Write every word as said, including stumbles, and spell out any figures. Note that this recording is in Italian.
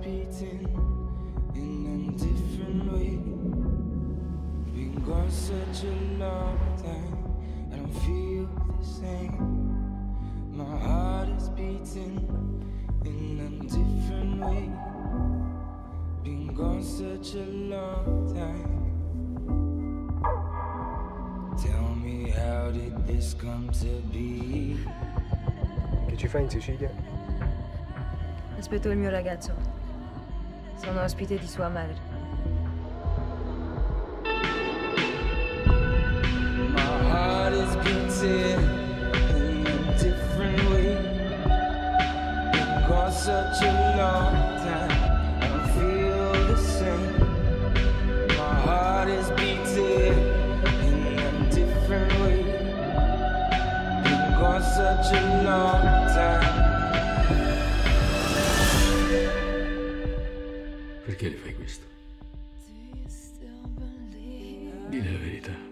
beating in a different way. Been gone such a long time, I don't feel the same. My heart is beating in a different way. Been gone such a long time. Tell me, how did this come to be? Che ci fai in Sicilia? Aspetto il mio ragazzo. Sono ospite di sua madre. My heart is beating in a different way. Been gone such a long time, I don't feel the same. My heart is beating in a different way. Been gone such a long time. Perché le fai questo? Dì la verità.